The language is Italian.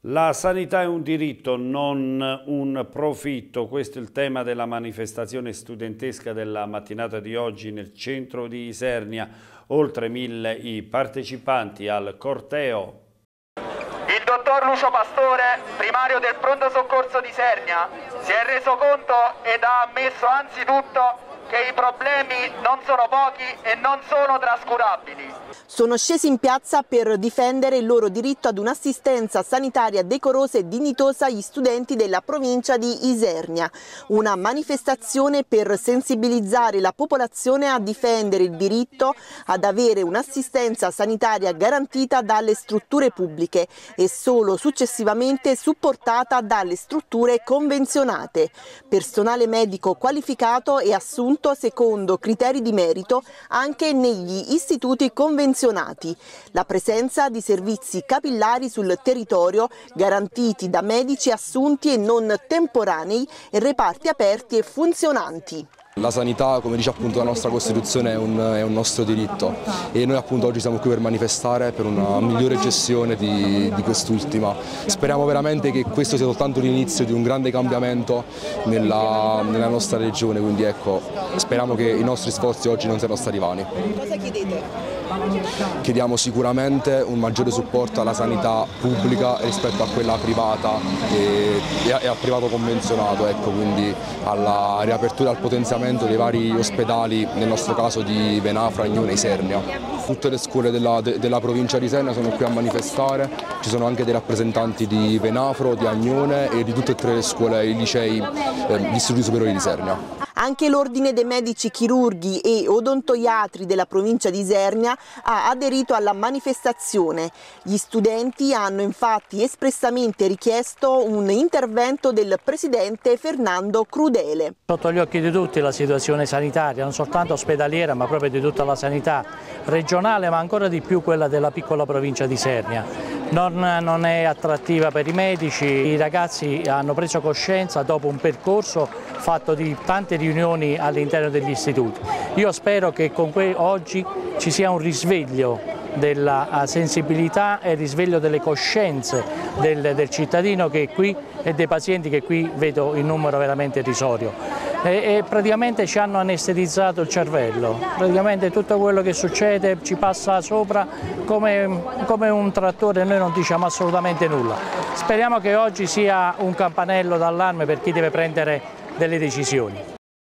La sanità è un diritto, non un profitto. Questo è il tema della manifestazione studentesca della mattinata di oggi nel centro di Isernia. Oltre 1000 i partecipanti al corteo. Il dottor Lucio Pastore, primario del pronto soccorso di Isernia, si è reso conto ed ha ammesso anzitutto che i problemi non sono pochi e non sono trascurabili. Sono scesi in piazza per difendere il loro diritto ad un'assistenza sanitaria decorosa e dignitosa agli studenti della provincia di Isernia. Una manifestazione per sensibilizzare la popolazione a difendere il diritto ad avere un'assistenza sanitaria garantita dalle strutture pubbliche e solo successivamente supportata dalle strutture convenzionate. Personale medico qualificato e assunto secondo criteri di merito anche negli istituti convenzionati. La presenza di servizi capillari sul territorio garantiti da medici assunti e non temporanei e reparti aperti e funzionanti. La sanità, come dice appunto la nostra Costituzione, è un nostro diritto e noi appunto oggi siamo qui per manifestare per una migliore gestione di quest'ultima. Speriamo veramente che questo sia soltanto l'inizio di un grande cambiamento nella nostra regione, quindi ecco, speriamo che i nostri sforzi oggi non siano stati vani. Cosa chiedete? Chiediamo sicuramente un maggiore supporto alla sanità pubblica rispetto a quella privata e al privato convenzionato, ecco, quindi alla riapertura e al potenziamento dei vari ospedali, nel nostro caso di Venafro, Agnone e Isernia. Tutte le scuole della provincia di Isernia sono qui a manifestare, ci sono anche dei rappresentanti di Venafro, di Agnone e di tutte e tre le scuole, i licei, gli istituti superiori di Isernia. Anche l'Ordine dei Medici Chirurghi e Odontoiatri della provincia di Isernia ha aderito alla manifestazione. Gli studenti hanno infatti espressamente richiesto un intervento del presidente Fernando Crudele. Sotto gli occhi di tutti la situazione sanitaria, non soltanto ospedaliera ma proprio di tutta la sanità regionale, ma ancora di più quella della piccola provincia di Isernia. Non è attrattiva per i medici, i ragazzi hanno preso coscienza dopo un percorso fatto di tante riunioni all'interno degli istituti. Io spero che con oggi ci sia un risveglio della sensibilità e il risveglio delle coscienze del cittadino che è qui e dei pazienti che qui vedo in numero veramente irrisorio. E praticamente ci hanno anestetizzato il cervello, praticamente tutto quello che succede ci passa sopra come un trattore, noi non diciamo assolutamente nulla. Speriamo che oggi sia un campanello d'allarme per chi deve prendere delle decisioni.